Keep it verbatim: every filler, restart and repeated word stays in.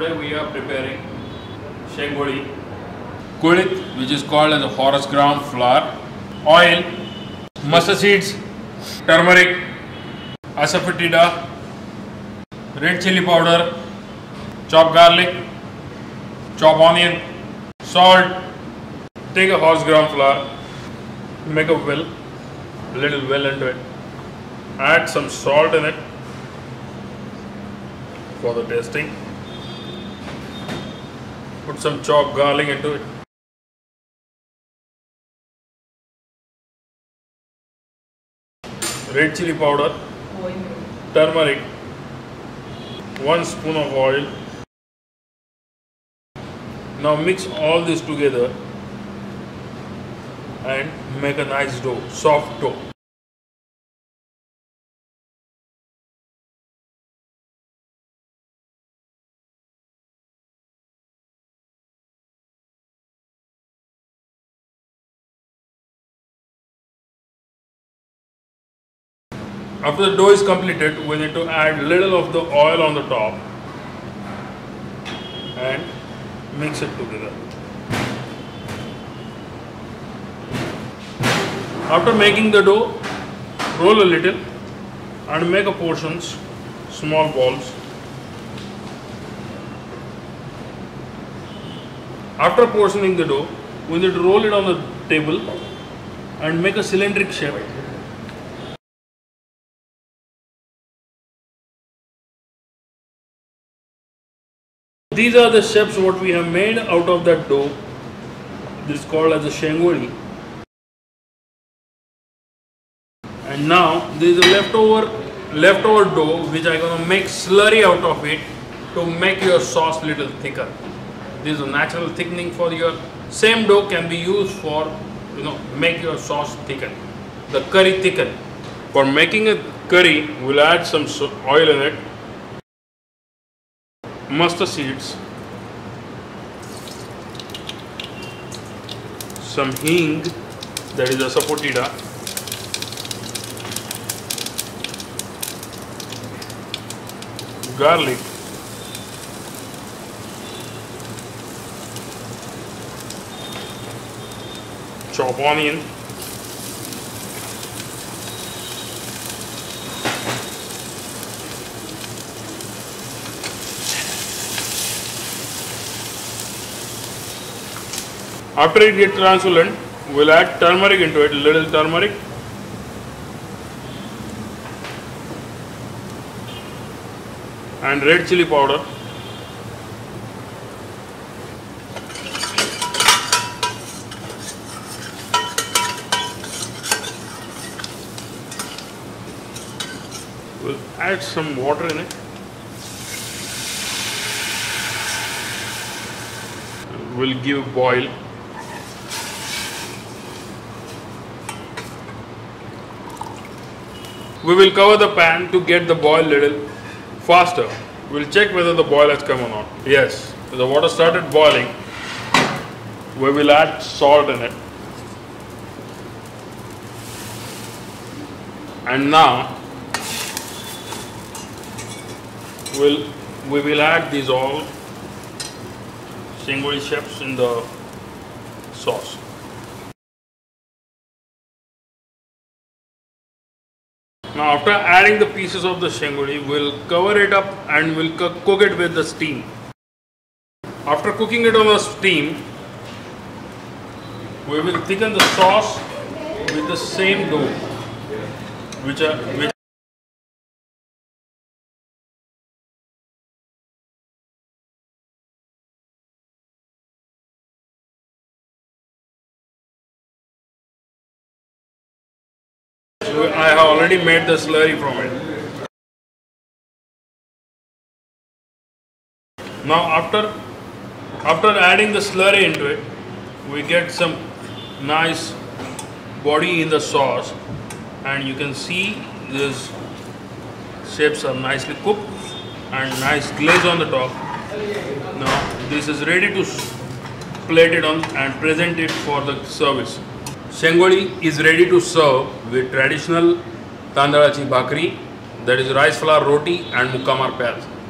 Today we are preparing shengoli, kulit, which is called as a horse gram flour, oil, mustard seeds, turmeric, asafoetida, red chili powder, chopped garlic, chopped onion, salt. Take a horse gram flour, make a well, little well into it, add some salt in it for the tasting, put some chopped garlic into it, red chili powder, turmeric, one spoon of oil. Now mix all this together and make a nice dough, soft dough. After the dough is completed, we need to add little of the oil on the top and mix it together. After making the dough, roll a little and make a portions, small balls. After portioning the dough, we need to roll it on the table and make a cylindrical shape. These are the shapes what we have made out of that dough. This is called as a shengoli. And now there is a leftover leftover dough which I am going to make slurry out of it to make your sauce little thicker. This is a natural thickening for your same dough can be used for you know make your sauce thicken. The curry thicken. For making a curry, we'll add some oil in it. Mustard seeds, some hing, that is asafoetida, garlic, chopped onion, after it gets translucent, we'll add turmeric into it, little turmeric, and red chili powder, we'll add some water in it, we'll give a boil. We will cover the pan to get the boil little faster. We'll check whether the boil has come or not. Yes, the water started boiling. We will add salt in it. And now we'll, we will add these all shengoli shapes in the sauce. Now after adding the pieces of the shengoli, we'll cover it up and we'll cook it with the steam. After cooking it on the steam, we will thicken the sauce with the same dough, which are which I have already made the slurry from it. Now after after adding the slurry into it, we get some nice body in the sauce, and you can see these shapes are nicely cooked and nice glaze on the top. Now this is ready to plate it on and present it for the service. Shengoli is ready to serve with traditional Tandalachi Bhakri, that is rice flour roti and Mukamar Pyaz.